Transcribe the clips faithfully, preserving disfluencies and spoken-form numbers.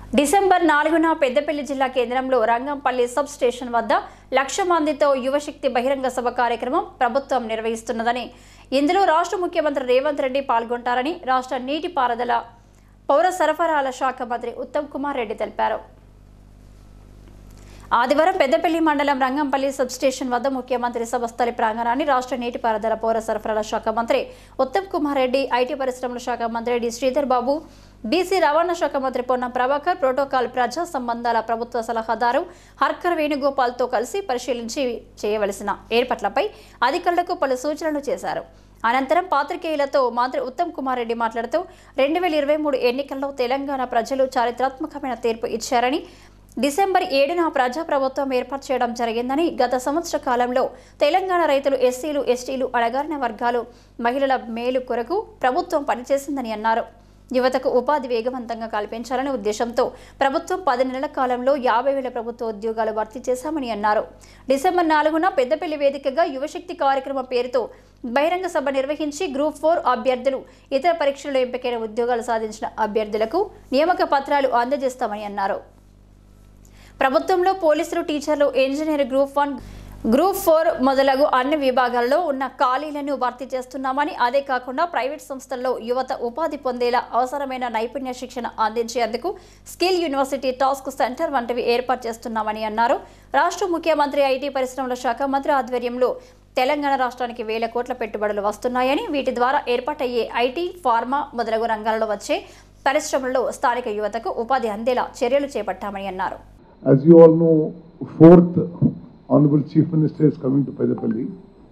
December నాలుగున పెద్దపల్లి జిల్లా కేంద్రంలో రంగంపల్లి సబ్ స్టేషన్ వద్ద లక్ష మందితో యువశక్తి బహిరంగ సభ కార్యక్రమం ప్రభుత్వం నిర్వహిస్తున్నదని, ఇందులో రాష్ట్ర ముఖ్యమంత్రి రేవంత్ రెడ్డి పాల్గొంటారని రాష్ట్ర నీటిపారుదల పౌర సరఫరాల శాఖ మంత్రి ఉత్తమ్ కుమార్ రెడ్డి తెలిపారు. ఆదివారం పెద్దపల్లి మండలం రంగంపల్లి సబ్ స్టేషన్ వద్ద ముఖ్యమంత్రి సభ స్థలి ప్రాంగణాన్ని రాష్ట్ర నీటిపారుదల పౌర సరఫరాల శాఖ మంత్రి ఉత్తమ్ కుమార్ రెడ్డి, ఐటీ పరిశ్రమల శాఖ మంత్రి డి శ్రీధర్ బాబు, బీసీ రవాణా శాఖ మంత్రి పొన్నం ప్రభాకర్, ప్రోటోకాల్ ప్రజా సంబంధాల ప్రభుత్వ సలహాదారు హర్కర్ వేణుగోపాల్తో కలిసి పరిశీలించి చేయవలసిన ఏర్పాట్లపై అధికారులకు పలు సూచనలు చేశారు. అనంతరం పాత్రికేయులతో మంత్రి ఉత్తమ్ కుమార్ రెడ్డి మాట్లాడుతూ రెండు వేల ఇరవై మూడు ఎన్నికల్లో తెలంగాణ ప్రజలు చారిత్రాత్మకమైన తీర్పు ఇచ్చారని, డిసెంబర్ ఏడున ప్రజాప్రభుత్వం ఏర్పాటు చేయడం జరిగిందని, గత సంవత్సర కాలంలో తెలంగాణ రైతులు, ఎస్సీలు, ఎస్టీలు, అణగారిన వర్గాలు, మహిళల మేలు కొరకు ప్రభుత్వం పనిచేసిందని అన్నారు. యువతకు ఉపాధి వేగవంతంగా కల్పించాలనే ఉద్దేశంతో ప్రభుత్వం పది నెలల కాలంలో యాభై వేల ప్రభుత్వ ఉద్యోగాలు భర్తీ చేశామని అన్నారు. డిసెంబర్ నాలుగున పెద్దపల్లి వేదికగా యువశక్తి కార్యక్రమం పేరుతో బహిరంగ సభ నిర్వహించి గ్రూప్ ఫోర్ అభ్యర్థులు, ఇతర పరీక్షల్లో ఎంపికైన ఉద్యోగాలు సాధించిన అభ్యర్థులకు నియామక పత్రాలు అందజేస్తామని అన్నారు. ప్రభుత్వంలో పోలీసులు, టీచర్లు, engineer, group one, group four మొదలగు అన్ని విభాగాల్లో ఉన్న ఖాళీలను భర్తీ చేస్తున్నామని, అదే కాకుండా ప్రైవేట్ సంస్థల్లో యువత ఉపాధి పొందేలా అవసరమైన నైపుణ్య శిక్షణ అందించేందుకు స్కిల్ యూనివర్సిటీ, టాస్క్ సెంటర్ వంటివి ఏర్పాటు చేస్తున్నామని అన్నారు. రాష్ట్ర ముఖ్యమంత్రి ఐటీ పరిశ్రమల శాఖ మంత్రి ఆధ్వర్యంలో తెలంగాణ రాష్ట్రానికి వేల కోట్ల పెట్టుబడులు వస్తున్నాయని, వీటి ద్వారా ఏర్పాటయ్యే ఐటీ, ఫార్మా మొదలగు రంగాలలో వచ్చే పరిశ్రమల్లో స్థానిక యువతకు ఉపాధి అందేలా చర్యలు చేపట్టామని అన్నారు. As you all know, fourth Honorable Chief Minister is coming to Peddapalli.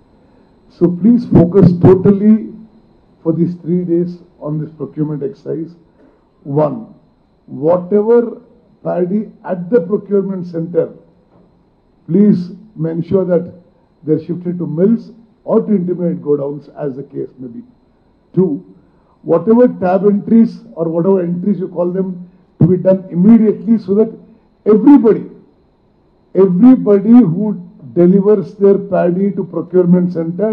So please focus totally for these three days on this procurement exercise. One, whatever paddy at the procurement center, please ensure that they're shifted to mills or to intermediate godowns as the case may be. Two, whatever tab entries or whatever entries you call them to be done immediately so that Everybody, everybody who delivers their paddy to procurement center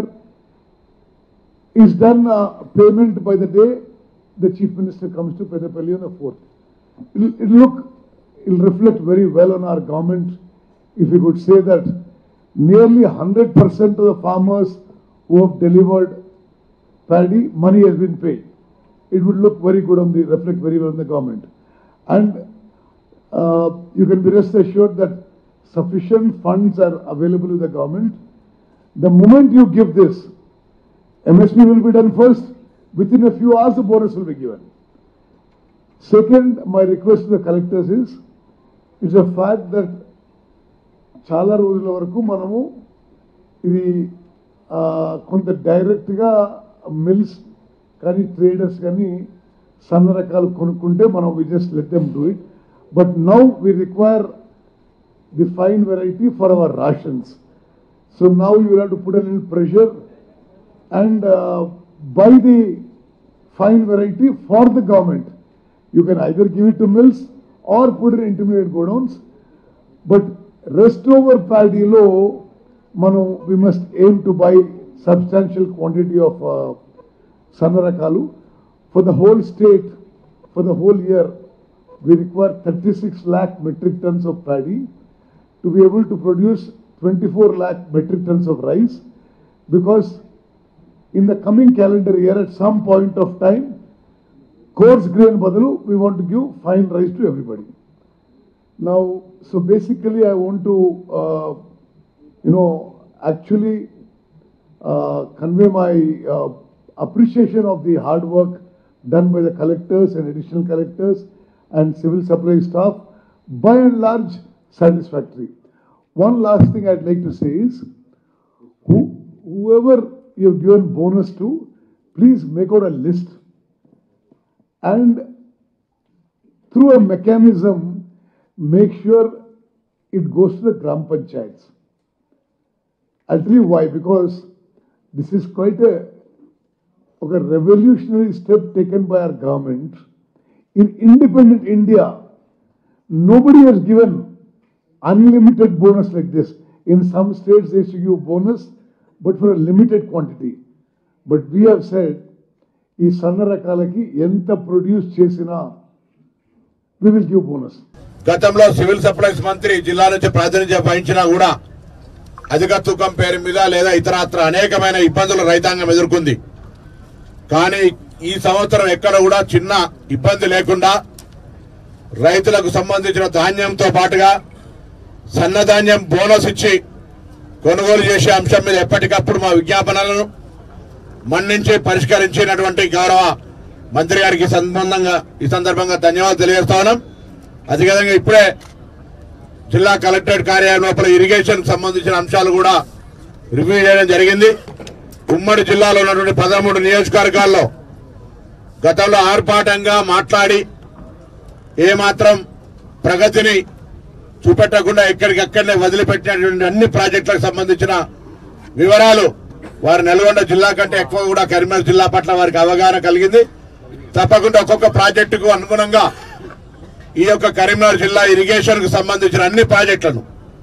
is done uh, payment by the day the Chief Minister comes to Peddapalli on the fourth. It'll, it'll look, it'll reflect very well on our government if we could say that nearly one hundred percent of the farmers who have delivered paddy, money has been paid. It would look very good on the, reflect very well on the government. And Uh, you can be rest assured that sufficient funds are available with the government. The moment you give this, M S P will be done first. Within a few hours, the bonus will be given. Second, my request to the collectors is, it's a fact that chala రోజుల వరకు మనము ఇది కొంత డైరెక్ట్గా mills కానీ traders కానీ సన్న రకాలు కొనుక్కుంటే మనం we just let them do it. But now we require the fine variety for our rations. So now you will have to put a little pressure and uh, buy the fine variety for the government. You can either give it to mills or put it in intermediate godowns. But rest over paddy low, manu, we must aim to buy substantial quantity of uh, sanarakalu for the whole state, for the whole year. We require thirty-six lakh metric tons of paddy to be able to produce twenty-four lakh metric tons of rice, because in the coming calendar year at some point of time, coarse grain badalu, we want to give fine rice to everybody. Now, so basically I want to, uh, you know, actually uh, convey my uh, appreciation of the hard work done by the collectors and additional collectors and civil supply staff, by and large satisfactory. One last thing I'd like to say is, who, whoever you've given bonus to, please make out a list and through a mechanism make sure it goes to the Gram Panchayats. I'll tell you why, because this is quite a, a revolutionary step taken by our government. In independent India, nobody has given unlimited bonus like this. In some states, they used to give bonus, but for a limited quantity. But we have said, ఈ సన్న రకాలకి ఎంత produce చేసినా we will give bonus. గతంలో civil supplies మంత్రి జిల్లా నుంచి ప్రాతినిధ్యం వహించినా కూడా అధిక తూకం పేరు మీద లేదా ఇతరత్ర అనేకమైన ఇబ్బందులు రైతాంగం ఎదుర్కొంది. కానీ ఈ సంవత్సరం ఎక్కడ కూడా చిన్న ఇబ్బంది లేకుండా రైతులకు సంబంధించిన ధాన్యంతో పాటుగా సన్నధాన్యం బోనస్ ఇచ్చి కొనుగోలు చేసే అంశం మీద ఎప్పటికప్పుడు మా విజ్ఞాపనలను మన్నించి పరిష్కరించినటువంటి గౌరవ మంత్రి గారికి సంబంధంగా ఈ సందర్భంగా ధన్యవాదాలు తెలియజేస్తా ఉన్నాం. అదేవిధంగా ఇప్పుడే జిల్లా కలెక్టరేట్ కార్యాలయం లోపల ఇరిగేషన్ సంబంధించిన అంశాలు కూడా రివ్యూ చేయడం జరిగింది. ఉమ్మడి జిల్లాలో ఉన్నటువంటి పదమూడు నియోజకవర్గాల్లో గతంలో ఆర్భాటంగా మాట్లాడి ఏమాత్రం ప్రగతిని చూపెట్టకుండా ఎక్కడికక్కడనే వదిలిపెట్టినటువంటి అన్ని ప్రాజెక్టులకు సంబంధించిన వివరాలు వారి నల్గొండ జిల్లా కంటే ఎక్కువ కూడా కరీంనగర్ జిల్లా పట్ల వారికి అవగాహన కలిగింది. తప్పకుండా ఒక్కొక్క ప్రాజెక్టుకు అనుగుణంగా ఈ యొక్క కరీంనగర్ జిల్లా ఇరిగేషన్ కు సంబంధించిన అన్ని ప్రాజెక్టులను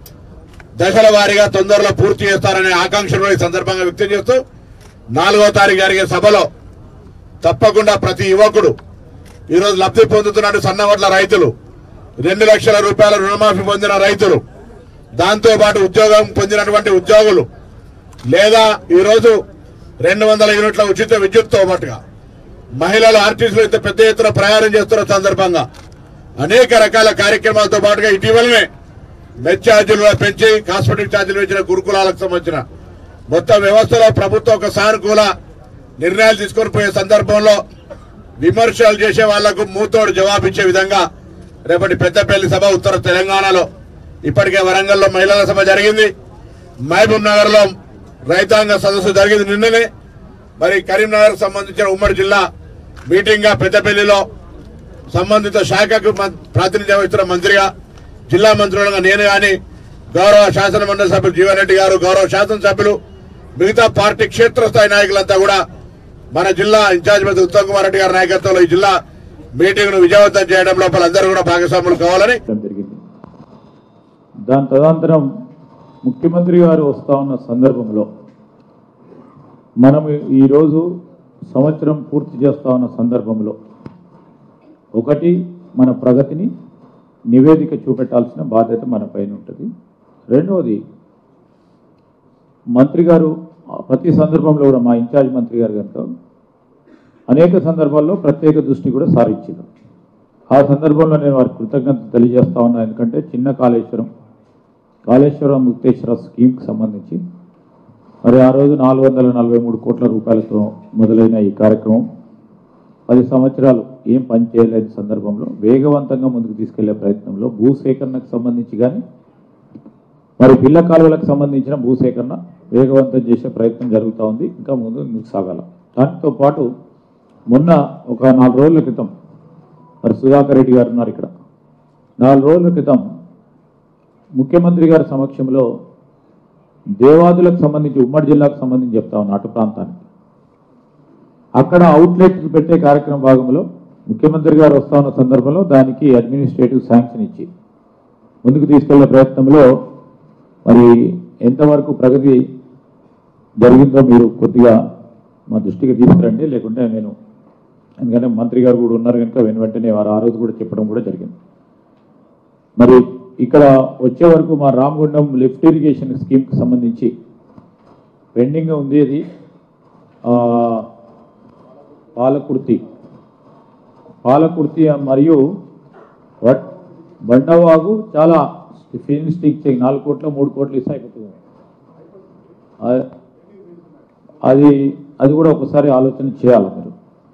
దశల వారీగా తొందరలో పూర్తి చేస్తారనే ఆకాంక్షను ఈ సందర్భంగా వ్యక్తం చేస్తూ నాలుగో తారీఖు జరిగే సభలో తప్పకుండా ప్రతి యువకుడు ఈరోజు లబ్ధి పొందుతున్న సన్నవడ్ల రైతులు, రెండు లక్షల రూపాయల రుణమాఫీ పొందిన రైతులు, దాంతో పాటు ఉద్యోగం పొందినటువంటి ఉద్యోగులు, లేదా ఈరోజు రెండు వందల యూనిట్ల ఉచిత విద్యుత్తో పాటుగా మహిళలు ఆర్టీసీలో ఇంత పెద్ద ఎత్తున ప్రయాణం చేస్తున్న సందర్భంగా అనేక రకాల కార్యక్రమాలతో పాటుగా ఇటీవలనే మెచ్ ఛార్జీలు పెంచి కాస్మెటిక్ ఛార్జీలు పెంచిన గురుకులాలకు సంబంధించిన మొత్తం వ్యవస్థలో ప్రభుత్వం ఒక సానుకూల నిర్ణయాలు తీసుకొని పోయే సందర్భంలో విమర్శలు చేసే వాళ్లకు మూతోడు జవాబిచ్చే విధంగా రేపటి పెద్దపల్లి సభ ఉత్తర తెలంగాణలో ఇప్పటికే వరంగల్లో మహిళల సభ జరిగింది. మహబూబ్ నగర్ లో రైతాంగ సదస్సు జరిగింది నిన్ననే. మరి కరీంనగర్ సంబంధించిన ఉమ్మడి జిల్లా మీటింగ్ గా పెద్దపల్లిలో సంబంధిత శాఖకు ప్రాతినిధ్యం వహిస్తున్న మంత్రిగా జిల్లా మంత్రులుగా నేను గాని గౌరవ శాసన మండలి సభ్యులు జీవన్ రెడ్డి గారు, గౌరవ శాసనసభ్యులు, మిగతా పార్టీ క్షేత్రస్థాయి నాయకులంతా కూడా మన జిల్లా ఇన్ఛార్జ్ మంత్రి ఉత్తమ్ కుమార్ రెడ్డి గారి నాయకత్వంలో ఈ జిల్లా మీటింగ్ ను విజయవంతం చేయడం లోపల అందరూ కూడా భాగస్వాములు కావాలని జరిగింది. దాని తదనంతరం ముఖ్యమంత్రి గారు వస్తా ఉన్న సందర్భంలో మనం ఈరోజు సంవత్సరం పూర్తి చేస్తా ఉన్న సందర్భంలో ఒకటి మన ప్రగతిని నివేదిక చూపెట్టాల్సిన బాధ్యత మన పైన ఉంటుంది. రెండవది మంత్రి గారు ప్రతి సందర్భంలో కూడా మా ఇన్ఛార్జ్ మంత్రి గారు కనుక అనేక సందర్భాల్లో ప్రత్యేక దృష్టి కూడా సారించారు. ఆ సందర్భంలో నేను వారికి కృతజ్ఞత తెలియజేస్తా ఉన్నా. ఎందుకంటే చిన్న కాళేశ్వరం కాళేశ్వరం ముక్తేశ్వర స్కీమ్కి సంబంధించి మరి ఆ రోజు నాలుగు వందల నలభై మూడు కోట్ల రూపాయలతో మొదలైన ఈ కార్యక్రమం పది సంవత్సరాలు ఏం పని చేయలేని సందర్భంలో వేగవంతంగా ముందుకు తీసుకెళ్లే ప్రయత్నంలో భూసేకరణకు సంబంధించి కానీ మరి పిల్ల కాలువలకు సంబంధించిన భూసేకరణ వేగవంతం చేసే ప్రయత్నం జరుగుతూ ఉంది. ఇంకా ముందు ముందుకు సాగాల. దాంతో పాటు మొన్న ఒక నాలుగు రోజుల క్రితం మరి సుధాకర్ రెడ్డి గారు ఉన్నారు ఇక్కడ. నాలుగు రోజుల క్రితం ముఖ్యమంత్రి గారి సమక్షంలో దేవాదులకు సంబంధించి ఉమ్మడి జిల్లాకు సంబంధించి చెప్తా ఉన్నా అటు ప్రాంతానికి అక్కడ అవుట్లెట్ పెట్టే కార్యక్రమం భాగంలో ముఖ్యమంత్రి గారు వస్తా ఉన్న సందర్భంలో దానికి అడ్మినిస్ట్రేటివ్ శాంక్షన్ ఇచ్చి ముందుకు తీసుకెళ్లే ప్రయత్నంలో మరి ఎంతవరకు ప్రగతి జరిగిందో మీరు కొద్దిగా మా దృష్టికి తీసుకురండి. లేకుంటే నేను ఎందుకంటే మంత్రి గారు కూడా ఉన్నారు కనుక వెను వెంటనే వారు ఆ రోజు కూడా చెప్పడం కూడా జరిగింది. మరి ఇక్కడ వచ్చే వరకు మా రామగుండం లిఫ్ట్ ఇరిగేషన్ స్కీమ్కి సంబంధించి పెండింగ్ ఉంది. అది పాలకుర్తి పాలకుర్తి మరియు బండవాగు చాలా ఫినిషింగ్ చేయి నాలుగు కోట్ల మూడు కోట్లు ఇస్తే అయిపోతుంది. అది అది కూడా ఒకసారి ఆలోచన చేయాలి మీరు.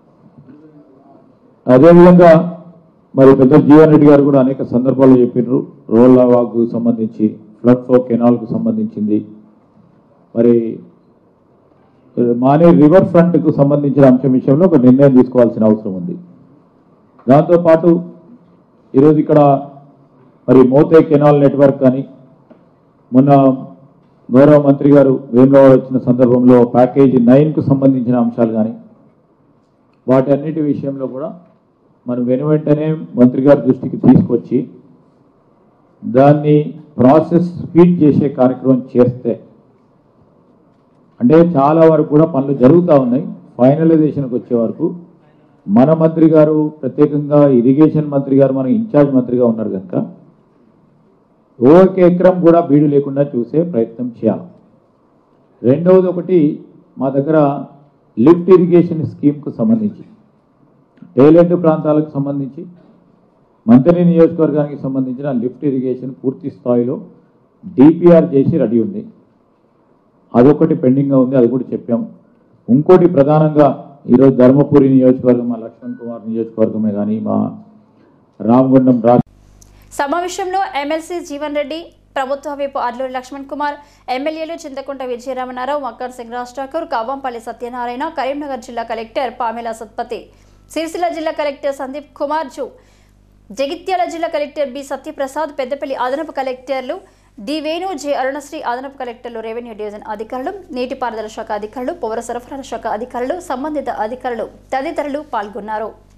అదేవిధంగా మరి పెద్ద జీవన్ రెడ్డి గారు కూడా అనేక సందర్భాల్లో చెప్పినారు. రోల్ల వాగు సంబంధించి ఫ్లడ్ ఫ్లో కెనాల్కు సంబంధించింది, మరి మానే రివర్ ఫ్రంట్కు సంబంధించిన అంశం విషయంలో ఒక నిర్ణయం తీసుకోవాల్సిన అవసరం ఉంది. దాంతోపాటు ఈరోజు ఇక్కడ మరి మోతే కెనాల్ నెట్వర్క్ కానీ మొన్న గౌరవ మంత్రి గారు వేములవాడ వచ్చిన సందర్భంలో ప్యాకేజీ నైన్కు సంబంధించిన అంశాలు కానీ వాటి అన్నిటి విషయంలో కూడా మనం వెను వెంటనే మంత్రి గారి దృష్టికి తీసుకొచ్చి దాన్ని ప్రాసెస్ స్పీడ్ చేసే కార్యక్రమం చేస్తే అంటే చాలా వరకు కూడా పనులు జరుగుతూ ఉన్నాయి. ఫైనలైజేషన్కి వచ్చే వరకు మన మంత్రి గారు ప్రత్యేకంగా ఇరిగేషన్ మంత్రి గారు మన ఇన్ఛార్జ్ మంత్రిగా ఉన్నారు కనుక ఒక ఎకరం కూడా బీడు లేకుండా చూసే ప్రయత్నం చేయాలి. రెండవది ఒకటి మా దగ్గర లిఫ్ట్ ఇరిగేషన్ స్కీమ్కు సంబంధించి టేలెంట్ ప్రాంతాలకు సంబంధించి మంత్రి నియోజకవర్గానికి సంబంధించిన లిఫ్ట్ ఇరిగేషన్ పూర్తి స్థాయిలో డిపిఆర్ చేసి రెడీ ఉంది. అదొకటి పెండింగ్గా ఉంది, అది కూడా చెప్పాం. ఇంకోటి ప్రధానంగా ఈరోజు ధర్మపురి నియోజకవర్గం మా లక్ష్మణ్ కుమార్ నియోజకవర్గమే కానీ మా రామగుండం రా సమావేశంలో ఎమ్మెల్సీ జీవన్ రెడ్డి, ప్రభుత్వ వైపు అర్లూరి లక్ష్మణ్ కుమార్, ఎమ్మెల్యేలు చింతకుంట విజయరామనారావు, మక్కర్ సింగ్ రాజ్ ఠాకూర్, కావంపల్లి సత్యనారాయణ, కరీంనగర్ జిల్లా కలెక్టర్ పామేలా సత్పతి, సిరిసిల్ల జిల్లా కలెక్టర్ సందీప్ కుమార్ జూ, జగిత్యాల జిల్లా కలెక్టర్ బి సత్యప్రసాద్, పెద్దపల్లి అదనపు కలెక్టర్లు డి వేణు, జె అరుణశ్రీ, అదనపు కలెక్టర్లు, రెవెన్యూ డివిజన్ అధికారులు, నీటిపారుదల శాఖ అధికారులు, పౌర సరఫరాల శాఖ అధికారులు, సంబంధిత అధికారులు తదితరులు పాల్గొన్నారు.